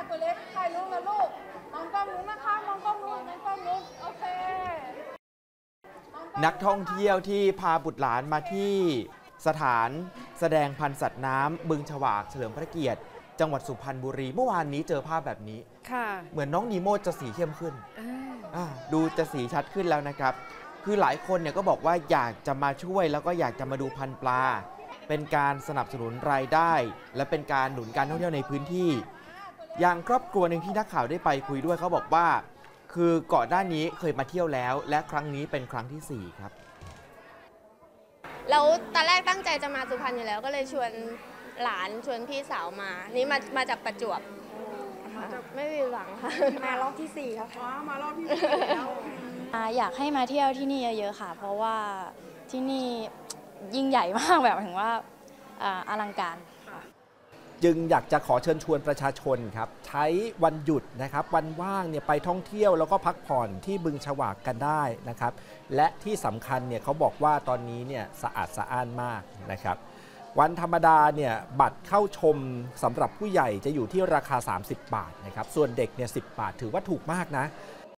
ตัวเล็กถ่ายรูปนะลูกมองกล้องนู้นนะคะมองกล้องนู้นมองกล้องนู้นโอเคนักท่องเที่ยวที่พาบุตรหลานมาที่สถานแสดงพันธุ์สัตว์น้ำบึงฉวากเฉลิมพระเกียรติจังหวัดสุพรรณบุรีเมื่อวานนี้เจอภาพแบบนี้เหมือนน้องนีโมจะสีเข้มขึ้นดูจะสีชัดขึ้นแล้วนะครับคือหลายคนเนี่ยก็บอกว่าอยากจะมาช่วยแล้วก็อยากจะมาดูพันธุ์ปลาเป็นการสนับสนุนรายได้และเป็นการหนุนการท่องเที่ยวในพื้นที่อย่างครอบครัวหนึ่งที่นักข่าวได้ไปคุยด้วยเขาบอกว่าคือก่อนหน้านี้เคยมาเที่ยวแล้วและครั้งนี้เป็นครั้งที่4ครับแล้วตอนแรกตั้งใจจะมาสุพรรณอยู่แล้วก็เลยชวนหลานชวนพี่สาวมานี่มาจากประจวบไม่มีหวังค่ะมารอบที่4แล้วค่ะมารอบที่4แล้วอยากให้มาเที่ยวที่นี่เยอะๆค่ะเพราะว่าที่นี่ยิ่งใหญ่มากแบบถึงว่าอลังการจึงอยากจะขอเชิญชวนประชาชนครับใช้วันหยุดนะครับวันว่างเนี่ยไปท่องเที่ยวแล้วก็พักผ่อนที่บึงฉวากกันได้นะครับและที่สำคัญเนี่ยเขาบอกว่าตอนนี้เนี่ยสะอาดสะอ้านมากนะครับวันธรรมดาเนี่ยบัตรเข้าชมสำหรับผู้ใหญ่จะอยู่ที่ราคา30 บาทนะครับส่วนเด็กเนี่ย10 บาทถือว่าถูกมากนะ